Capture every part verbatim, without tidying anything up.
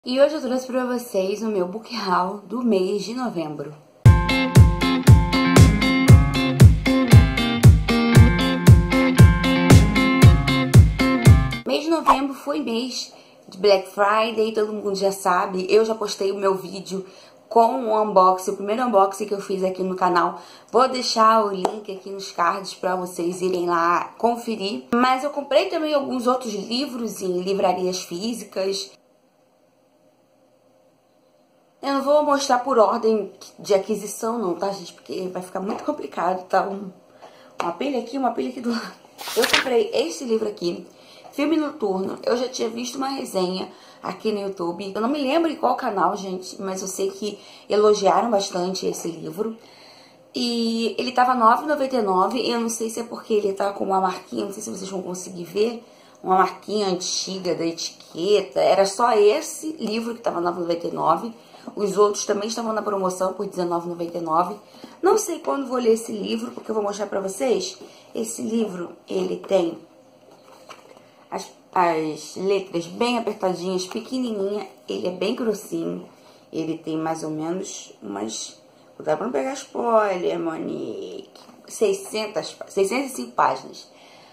E hoje eu trouxe para vocês o meu book haul do mês de novembro. Mês de novembro foi mês de Black Friday, todo mundo já sabe. Eu já postei o meu vídeo com o unboxing, o primeiro unboxing que eu fiz aqui no canal. Vou deixar o link aqui nos cards para vocês irem lá conferir. Mas eu comprei também alguns outros livros em livrarias físicas. Eu não vou mostrar por ordem de aquisição não, tá, gente? Porque vai ficar muito complicado, tá? Um, uma pilha aqui, uma pilha aqui do lado. Eu comprei esse livro aqui, Filme Noturno. Eu já tinha visto uma resenha aqui no YouTube. Eu não me lembro em qual canal, gente, mas eu sei que elogiaram bastante esse livro. E ele tava nove reais e noventa e nove centavos. Eu não sei se é porque ele tá com uma marquinha, não sei se vocês vão conseguir ver. Uma marquinha antiga da etiqueta. Era só esse livro que tava nove reais e noventa e nove centavos. Os outros também estavam na promoção por dezenove reais e noventa e nove centavos. Não sei quando vou ler esse livro, porque eu vou mostrar pra vocês. Esse livro, ele tem as, as letras bem apertadinhas, pequenininha. Ele é bem grossinho. Ele tem mais ou menos umas... Dá pra não pegar spoiler, Monique. seiscentas, seiscentas e cinco páginas.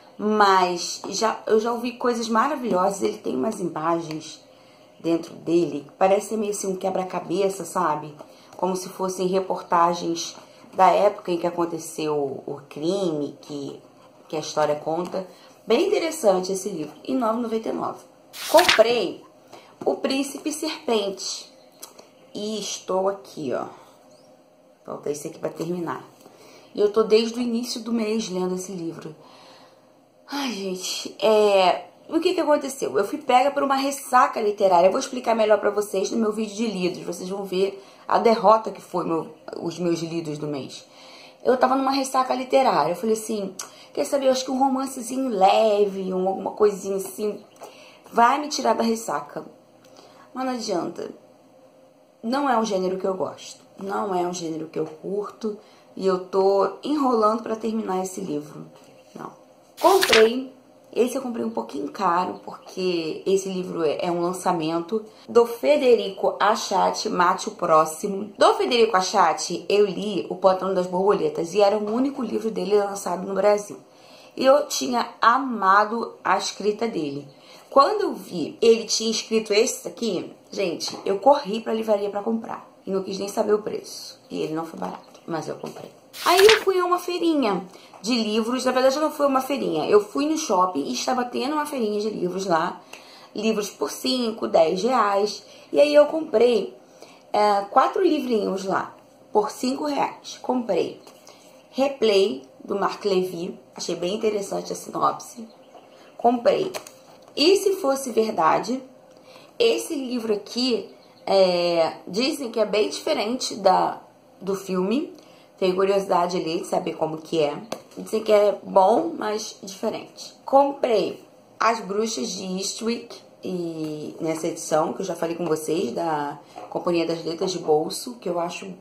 Mas já, eu já ouvi coisas maravilhosas. Ele tem umas imagens dentro dele, parece meio assim um quebra-cabeça, sabe? Como se fossem reportagens da época em que aconteceu o crime, que, que a história conta. Bem interessante esse livro, e nove reais e noventa e nove centavos. Comprei O Príncipe Serpente. E estou aqui, ó. Falta esse aqui para terminar. E eu tô desde o início do mês lendo esse livro. Ai, gente, é... O que que aconteceu? Eu fui pega por uma ressaca literária. Eu vou explicar melhor pra vocês no meu vídeo de lidos. Vocês vão ver a derrota que foi meu, os meus lidos do mês. Eu tava numa ressaca literária. Eu falei assim, quer saber, eu acho que um romancezinho leve, um, alguma coisinha assim, vai me tirar da ressaca. Mas não adianta. Não é um gênero que eu gosto. Não é um gênero que eu curto. E eu tô enrolando pra terminar esse livro. Não. Comprei... Esse eu comprei um pouquinho caro, porque esse livro é um lançamento do Federico Achati, Mate o Próximo. Do Federico Achati, eu li O Pântano das Borboletas, e era o único livro dele lançado no Brasil. E eu tinha amado a escrita dele. Quando eu vi ele tinha escrito esse aqui, gente, eu corri pra livraria pra comprar. E não quis nem saber o preço. E ele não foi barato, mas eu comprei. Aí eu fui a uma feirinha de livros, na verdade não foi uma feirinha, eu fui no shopping e estava tendo uma feirinha de livros lá, livros por cinco, dez reais, e aí eu comprei é, quatro livrinhos lá, por cinco reais. Comprei Replay, do Marc Levy, achei bem interessante a sinopse. Comprei E Se Fosse Verdade. Esse livro aqui, é, dizem que é bem diferente da, do filme. Tenho curiosidade ali de saber como que é. Dizem que é bom, mas diferente. Comprei As Bruxas de Eastwick, e nessa edição, que eu já falei com vocês, da Companhia das Letras de Bolso, que eu acho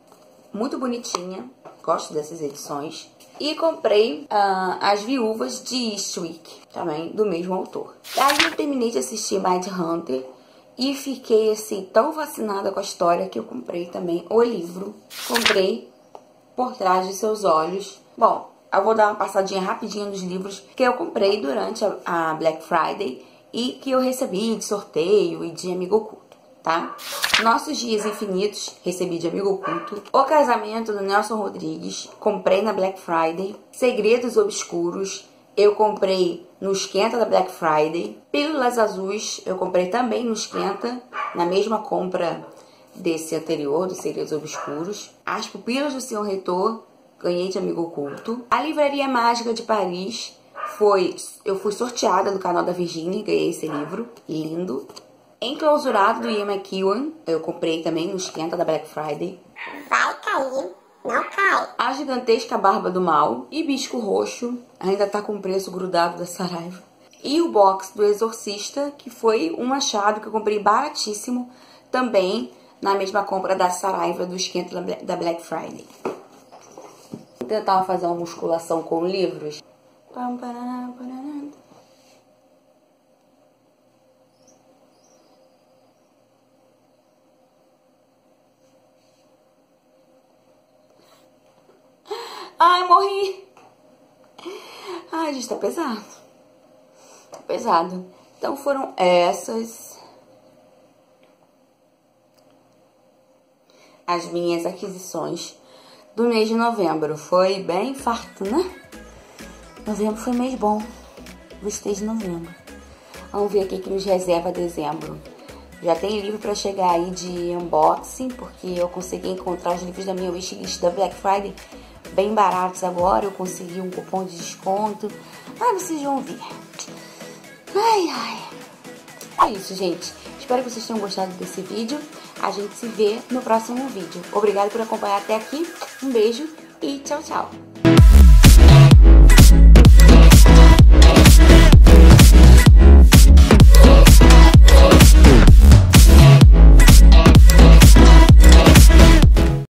muito bonitinha. Gosto dessas edições. E comprei uh, As Viúvas de Eastwick, também do mesmo autor. Aí eu terminei de assistir Mindhunter e fiquei assim tão fascinada com a história que eu comprei também o livro. Comprei Por Trás de Seus Olhos. Bom, eu vou dar uma passadinha rapidinha nos livros que eu comprei durante a, a Black Friday e que eu recebi de sorteio e de amigo oculto, tá? Nossos Dias Infinitos, recebi de amigo oculto. O Casamento, do Nelson Rodrigues, comprei na Black Friday. Segredos Obscuros, eu comprei no Esquenta da Black Friday. Pílulas Azuis, eu comprei também no Esquenta, na mesma compra desse anterior, dos Segredos Obscuros. As Pupilas do Senhor Reitor, ganhei de amigo oculto. A Livraria Mágica de Paris, foi, eu fui sorteada do canal da Virginia e ganhei esse livro, lindo. Enclausurado, do Ian McEwan, eu comprei também no Esquenta da Black Friday. Vai cair, não cai. A Gigantesca Barba do Mal, Hibisco Roxo, ainda tá com o preço grudado da Saraiva. E o box do Exorcista, que foi um achado que eu comprei baratíssimo, também na mesma compra da Saraiva, do Esquenta da Black Friday. Vou tentar fazer uma musculação com livros. Ai, morri. Ai, gente, tá pesado. Tá pesado. Então foram essas as minhas aquisições do mês de novembro. Foi bem farto, né? Novembro foi mês bom. Gostei de novembro. Vamos ver aqui que nos reserva dezembro. Já tem livro pra chegar aí de unboxing, porque eu consegui encontrar os livros da minha wishlist da Black Friday bem baratos agora. Eu consegui um cupom de desconto. Ah, vocês vão ver. Ai, ai. É isso, gente. Espero que vocês tenham gostado desse vídeo. A gente se vê no próximo vídeo. Obrigada por acompanhar até aqui. Um beijo e tchau, tchau.